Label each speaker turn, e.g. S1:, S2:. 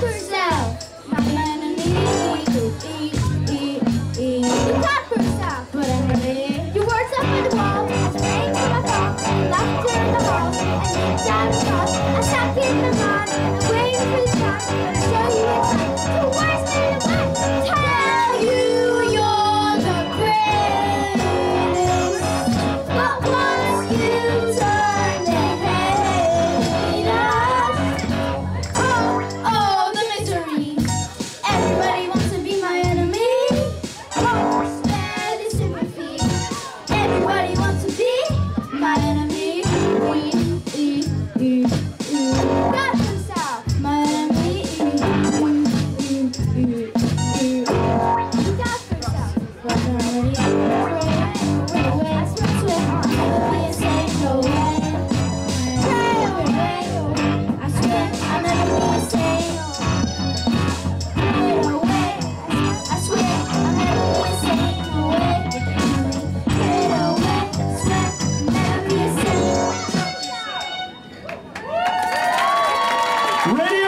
S1: yourself. My enemy. You got yourself. But enemy. Your words up on the wall. Spraying to my phone. Laughter in the halls. And names out of thoughts. I stuck in the lawn. And I'm waiting for the shot. I'm gonna show you in time. So where's me to win? Tell you you're the greatest. But once you turn and hate us. Oh, the misery. Everybody wants to be my enemy. Oh, spare the sympathy. Everybody wants to be my enemy. Got yourself, my enemy. You got yourself, my enemy. Pray away, I swear I'll never be a saint, no way. Pray away, I swear I'll never be a saint. Pray away, I swear I'll never be a saint, no way. Pray away, I swear I'll never be a saint.
S2: Ready?